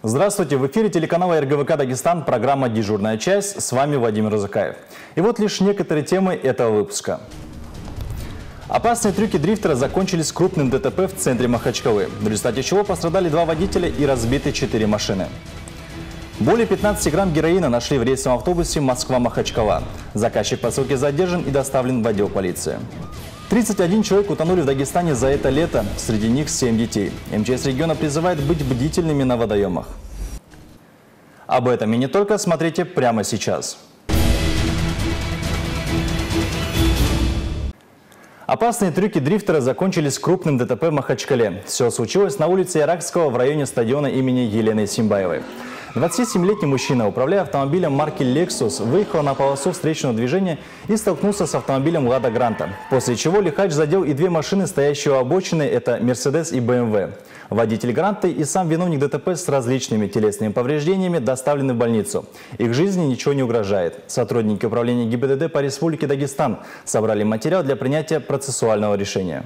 Здравствуйте, в эфире телеканала РГВК Дагестан, программа «Дежурная часть», с вами Владимир Розыкаев. И вот лишь некоторые темы этого выпуска. Опасные трюки дрифтера закончились крупным ДТП в центре Махачкалы, в результате чего пострадали 2 водителя и разбиты 4 машины. Более 15 грамм героина нашли в рейсовом автобусе Москва-Махачкала. Заказчик посылки задержан и доставлен в отдел полиции. 31 человек утонули в Дагестане за это лето, среди них 7 детей. МЧС региона призывает быть бдительными на водоемах. Об этом и не только, смотрите прямо сейчас. Опасные трюки дрифтера закончились крупным ДТП в Махачкале. Все случилось на улице Иракского в районе стадиона имени Елены Симбаевой. 27-летний мужчина, управляя автомобилем марки Lexus, выехал на полосу встречного движения и столкнулся с автомобилем Лада Гранта, после чего лихач задел и 2 машины, стоящие у обочины, это Мерседес и БМВ. Водитель Гранта и сам виновник ДТП с различными телесными повреждениями доставлены в больницу. Их жизни ничего не угрожает. Сотрудники управления ГИБДД по Республике Дагестан собрали материал для принятия процессуального решения.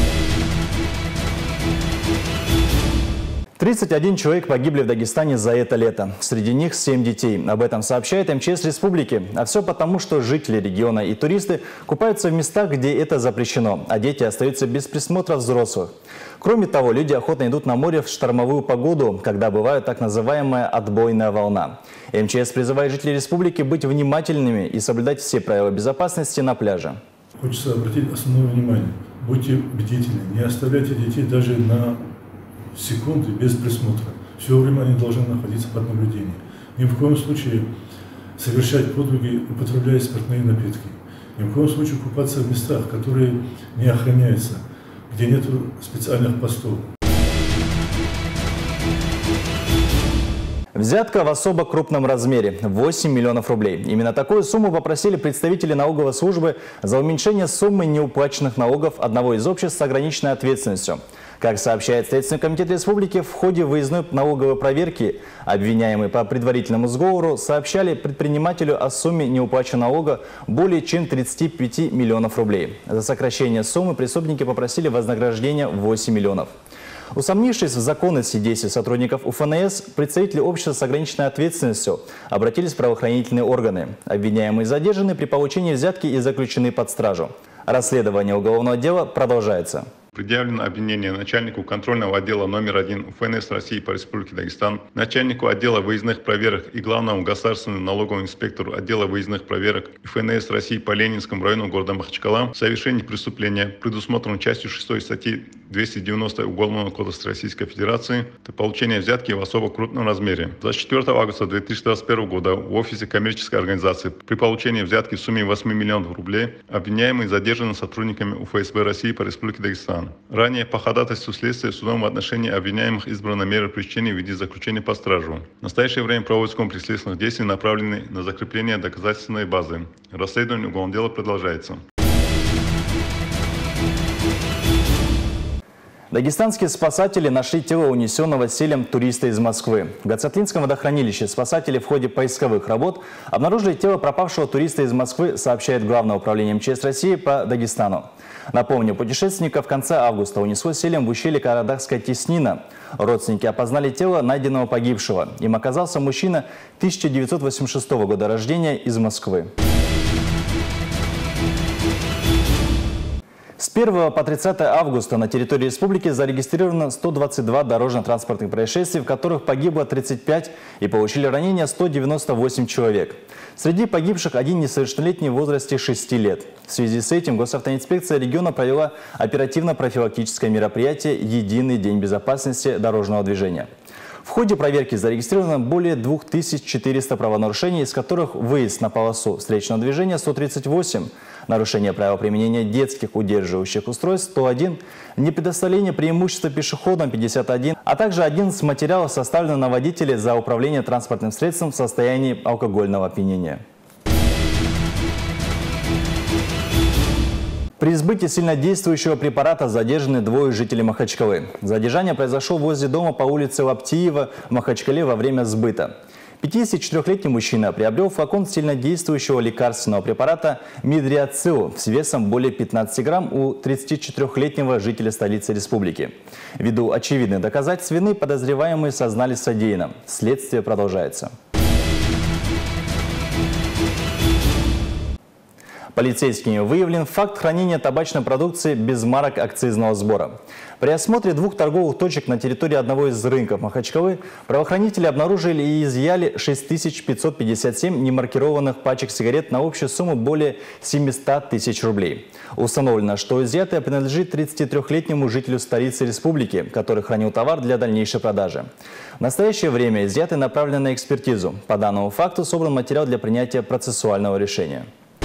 31 человек погибли в Дагестане за это лето. Среди них 7 детей. Об этом сообщает МЧС республики. А все потому, что жители региона и туристы купаются в местах, где это запрещено, а дети остаются без присмотра взрослых. Кроме того, люди охотно идут на море в штормовую погоду, когда бывает так называемая отбойная волна. МЧС призывает жителей республики быть внимательными и соблюдать все правила безопасности на пляже. Хочется обратить основное внимание. Будьте бдительны, не оставляйте детей даже на секунды без присмотра. Все время они должны находиться под наблюдением. Ни в коем случае совершать подвиги, употребляя спиртные напитки. Ни в коем случае купаться в местах, которые не охраняются, где нет специальных постов. Взятка в особо крупном размере – 8 миллионов рублей. Именно такую сумму попросили представители налоговой службы за уменьшение суммы неуплаченных налогов одного из обществ с ограниченной ответственностью. Как сообщает Следственный комитет республики, в ходе выездной налоговой проверки обвиняемые по предварительному сговору сообщали предпринимателю о сумме неуплаченного налога более чем 35 миллионов рублей. За сокращение суммы преступники попросили вознаграждение 8 миллионов. Усомнившись в законности действий сотрудников УФНС, представители общества с ограниченной ответственностью обратились в правоохранительные органы. Обвиняемые задержаны при получении взятки и заключены под стражу. Расследование уголовного дела продолжается. Предъявлено обвинение начальнику контрольного отдела номер 1 УФНС России по Республике Дагестан, начальнику отдела выездных проверок и главному государственному налоговому инспектору отдела выездных проверок УФНС России по Ленинскому району города Махачкала в совершении преступления, предусмотренного частью 6 статьи 290 Уголовного кодекса Российской Федерации, это получение взятки в особо крупном размере. 24 августа 2021 года в офисе коммерческой организации при получении взятки в сумме 8 миллионов рублей обвиняемый задержан сотрудниками УФСБ России по Республике Дагестан. Ранее по ходатайству следствия судом в отношении обвиняемых избрана мера пресечения в виде заключения под стражу. В настоящее время проводится комплекс следственных действий, направленный на закрепление доказательственной базы. Расследование уголовного дела продолжается. Дагестанские спасатели нашли тело унесенного селем туриста из Москвы. В Гацатлинском водохранилище спасатели в ходе поисковых работ обнаружили тело пропавшего туриста из Москвы, сообщает Главное управление МЧС России по Дагестану. Напомню, путешественника в конце августа унесло селем в ущелье Карадахская теснина. Родственники опознали тело найденного погибшего. Им оказался мужчина 1986 года рождения из Москвы. С 1 по 30 августа на территории республики зарегистрировано 122 дорожно-транспортных происшествий, в которых погибло 35 и получили ранения 198 человек. Среди погибших один несовершеннолетний в возрасте 6 лет. В связи с этим госавтоинспекция региона провела оперативно-профилактическое мероприятие «Единый день безопасности дорожного движения». В ходе проверки зарегистрировано более 2400 правонарушений, из которых выезд на полосу встречного движения 138, нарушение правил применения детских удерживающих устройств 101, непредоставление преимущества пешеходам 51, а также 11 материалов составлено на водителе за управление транспортным средством в состоянии алкогольного опьянения. При избытии сильнодействующего препарата задержаны 2 жителей Махачкалы. Задержание произошло возле дома по улице Лаптиева в Махачкале во время сбыта. 54-летний мужчина приобрел флакон сильнодействующего лекарственного препарата Мидриацил с весом более 15 грамм у 34-летнего жителя столицы республики. Ввиду очевидных доказательств вины подозреваемые сознались в содеянном. Следствие продолжается. Полицейскими выявлен факт хранения табачной продукции без марок акцизного сбора. При осмотре двух торговых точек на территории одного из рынков Махачкалы правоохранители обнаружили и изъяли 6557 немаркированных пачек сигарет на общую сумму более 700 тысяч рублей. Установлено, что изъятое принадлежит 33-летнему жителю столицы республики, который хранил товар для дальнейшей продажи. В настоящее время изъятое направлено на экспертизу. По данному факту собран материал для принятия процессуального решения.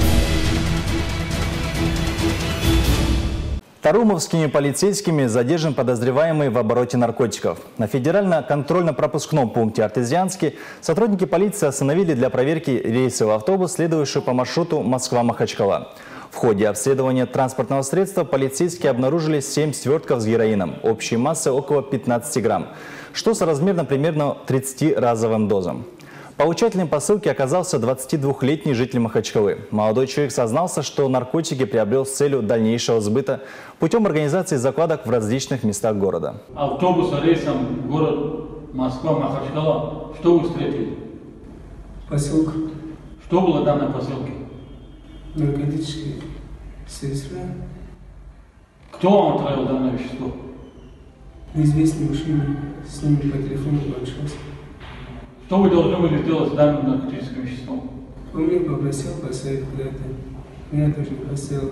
Тарумовскими полицейскими задержан подозреваемый в обороте наркотиков. На федерально-контрольно-пропускном пункте «Артезианский» сотрудники полиции остановили для проверки рейсовый автобус, следующий по маршруту Москва-Махачкала. В ходе обследования транспортного средства полицейские обнаружили 7 свертков с героином, общей массой около 15 грамм, что соразмерно примерно 30-разовым дозам. Получателем посылки оказался 22-летний житель Махачкалы. Молодой человек сознался, что наркотики приобрел с целью дальнейшего сбыта путем организации закладок в различных местах города. Автобус рейсом город Москва-Махачкала. Что вы встретили? Посылка. Что было в данной посылке? Наркотические средства. Кто вам отправил данное вещество? Неизвестный мужчина. С ними по телефону пообщался. Что вы должны были сделать с данным наркотическим веществом? Он меня попросил поставить куда-то. Меня тоже поставил.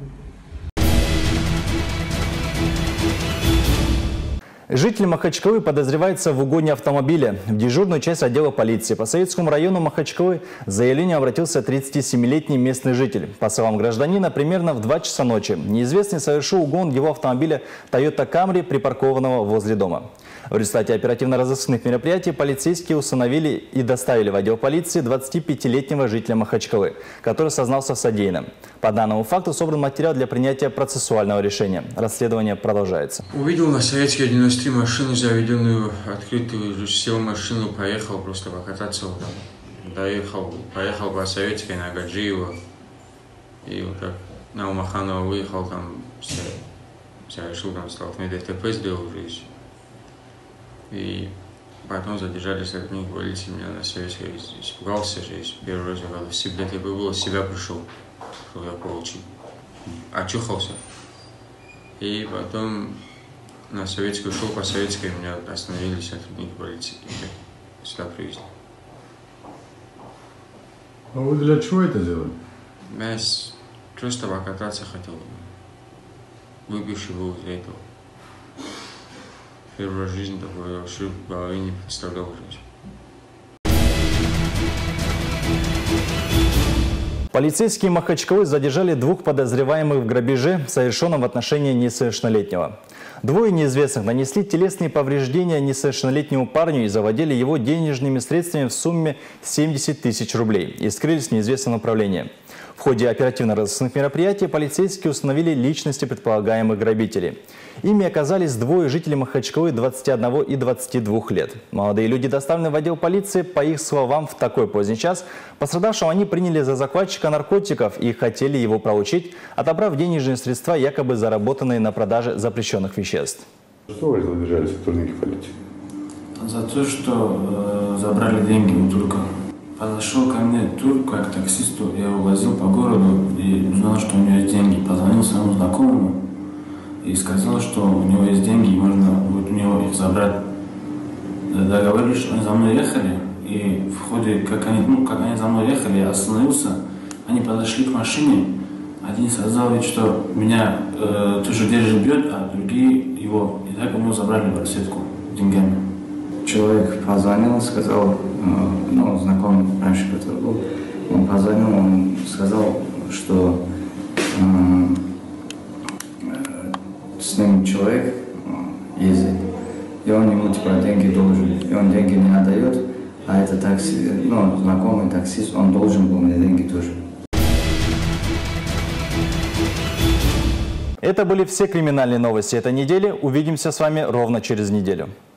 Житель Махачкалы подозревается в угоне автомобиля. В дежурную часть отдела полиции по Советскому району Махачкалы с заявлением обратился 37-летний местный житель. По словам гражданина, примерно в 2 часа ночи неизвестный совершил угон его автомобиля Toyota Camry, припаркованного возле дома. В результате оперативно-розыскных мероприятий полицейские установили и доставили в отдел полиции 25-летнего жителя Махачкалы, который сознался в содеянном. По данному факту собран материал для принятия процессуального решения. Расследование продолжается. Увидел на Советской 93 машину заведенную, открытую, сел в машину, поехал просто покататься. Вот там. Поехал по Советской на Гаджиева. И вот так на Умаханова выехал, там совершил там столкновение, ДТП сделал уже. И потом задержали сотрудники полиции, меня на Советской, испугался же, первый раз ДТП было, в себя пришел, что я получил, очухался. И потом на Советскую шел, по Советской меня остановили сотрудники полиции, и сюда привезли. А вы для чего это делали? Я просто покататься хотел, выпивший был из-за этого. Первая жизнь такой, вообще в голове не представлял жизнь. Полицейские Махачкалы задержали 2 подозреваемых в грабеже, совершенном в отношении несовершеннолетнего. 2 неизвестных нанесли телесные повреждения несовершеннолетнему парню и завладели его денежными средствами в сумме 70 тысяч рублей и скрылись в неизвестном направлении. В ходе оперативно-розыскных мероприятий полицейские установили личности предполагаемых грабителей. Ими оказались 2 жителей Махачкалы 21 и 22 лет. Молодые люди доставлены в отдел полиции, по их словам, в такой поздний час. Пострадавшего они приняли за закладчика наркотиков и хотели его проучить, отобрав денежные средства, якобы заработанные на продаже запрещенных веществ. Что вы задержали сотрудники полиции? За то, что забрали деньги у турка. Подошел ко мне турк как к таксисту, я его возил по городу и узнал, что у него есть деньги. Позвонил своему знакомому и сказал, что у него есть деньги и можно будет у него их забрать. Договорились, что они за мной ехали, и в ходе, как они за мной ехали, я остановился, они подошли к машине, один сказал, что меня тоже держит бьет, а другие его, и так у него забрали барсетку деньгами. Человек позвонил, сказал, знакомый раньше, который был, он позвонил, он сказал, что с ним человек ездит, и он ему деньги должен, и он деньги не отдает, а это знакомый таксист, он должен был мне деньги тоже. Это были все криминальные новости этой недели. Увидимся с вами ровно через неделю.